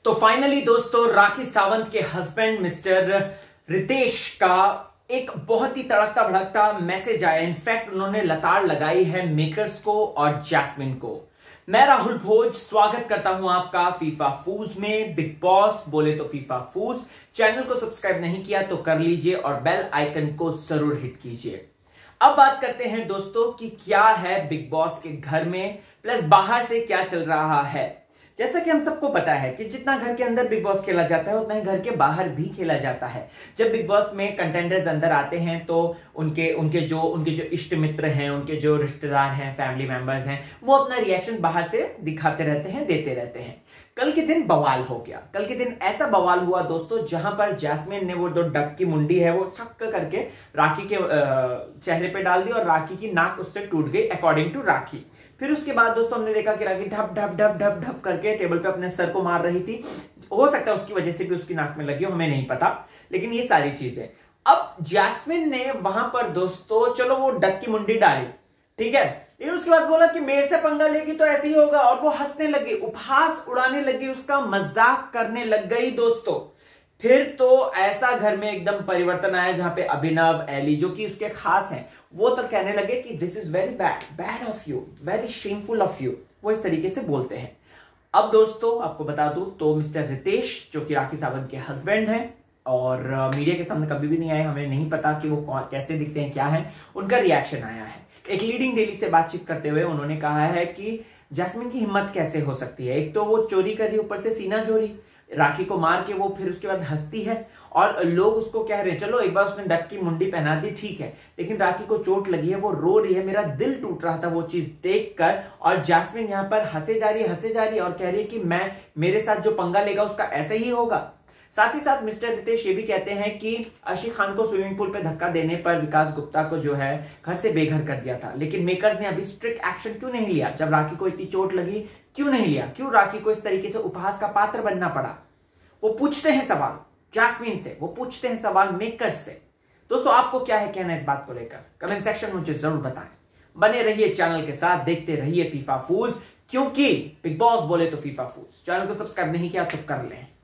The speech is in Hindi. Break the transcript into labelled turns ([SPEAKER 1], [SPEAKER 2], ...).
[SPEAKER 1] तो फाइनली दोस्तों राखी सावंत के हस्बैंड मिस्टर रितेश का एक बहुत ही तड़कता भड़कता मैसेज आया। इनफैक्ट उन्होंने लताड़ लगाई है मेकर्स को और जैस्मिन को। मैं राहुल भोज स्वागत करता हूं आपका फीफा फूज में। बिग बॉस बोले तो फीफा फूज चैनल को सब्सक्राइब नहीं किया तो कर लीजिए और बेल आइकन को जरूर हिट कीजिए। अब बात करते हैं दोस्तों कि क्या है बिग बॉस के घर में प्लस बाहर से क्या चल रहा है। जैसा कि हम सबको पता है कि जितना घर के अंदर बिग बॉस खेला जाता है उतना ही घर के बाहर भी खेला जाता है। जब बिग बॉस में कंटेंडर्स अंदर आते हैं तो उनके जो इष्ट मित्र हैं, उनके जो रिश्तेदार हैं, फैमिली मेंबर्स हैं, वो अपना रिएक्शन बाहर से दिखाते रहते हैं, देते रहते हैं। कल के दिन बवाल हो गया। कल के दिन ऐसा बवाल हुआ दोस्तों जहां पर जैस्मिन ने वो जो डक की मुंडी है वो छक करके राखी के चेहरे पे डाल दी और राखी की नाक उससे टूट गई अकॉर्डिंग टू राखी। फिर उसके बाद दोस्तों हमने देखा कि राखी ढप ढप ढप ढप ढप करके टेबल पे अपने सर को मार रही थी। हो सकता है उसकी वजह से भी उसकी नाक में लगी हो, हमें नहीं पता, लेकिन ये सारी चीजें। अब जैस्मिन ने वहां पर दोस्तों चलो वो डक की मुंडी डाली, ठीक है, लेकिन उसके बाद बोला कि मेरे से पंगा लेगी तो ऐसे ही होगा, और वो हंसने लगी, उपहास उड़ाने लगी, उसका मजाक करने लग गई दोस्तों। फिर तो ऐसा घर में एकदम परिवर्तन आया जहां पे अभिनव, एली जो कि उसके खास हैं, वो तो कहने लगे कि this is very bad, bad of you, very shameful of you. वो इस तरीके से बोलते हैं। अब दोस्तों आपको बता दूं तो मिस्टर रितेश जो कि राखी सावंत के हस्बैंड हैं और मीडिया के सामने कभी भी नहीं आए, हमें नहीं पता कि वो कैसे दिखते हैं, क्या है, उनका रिएक्शन आया है। एक लीडिंग डेली से बातचीत करते हुए उन्होंने कहा है कि जैस्मिन की हिम्मत कैसे हो सकती है, एक तो वो चोरी कर रही, ऊपर से सीना चोरी, राखी को मार के वो फिर उसके बाद हंसती है और लोग उसको कह रहे हैं चलो एक बार उसने डक की मुंडी पहना दी, ठीक है, लेकिन राखी को चोट लगी है, वो रो रही है, मेरा दिल टूट रहा था वो चीज देखकर। और जैस्मिन यहां पर हंसे जा रही है और कह रही है कि मेरे साथ जो पंगा लेगा उसका ऐसे ही होगा। साथ ही साथ मिस्टर रितेश ये भी कहते हैं कि अर्शी खान को स्विमिंग पूल पे धक्का देने पर विकास गुप्ता को जो है घर से बेघर कर दिया था, लेकिन मेकर्स ने अभी स्ट्रिक्ट एक्शन क्यों नहीं लिया? जब राखी को इतनी चोट लगी क्यों नहीं लिया? क्यों राखी को इस तरीके से उपहास का पात्र बनना पड़ा? वो पूछते हैं सवाल जैस्मिन से, वो पूछते हैं सवाल मेकर्स से। दोस्तों आपको क्या है कहना इस बात को लेकर? कमेंट सेक्शन में मुझे जरूर बताएं। बने रहिए चैनल के साथ, देखते रहिए फीफा फूज, क्योंकि बिग बॉस बोले तो फीफा फूज। चैनल को सब्सक्राइब नहीं किया तो कर लें।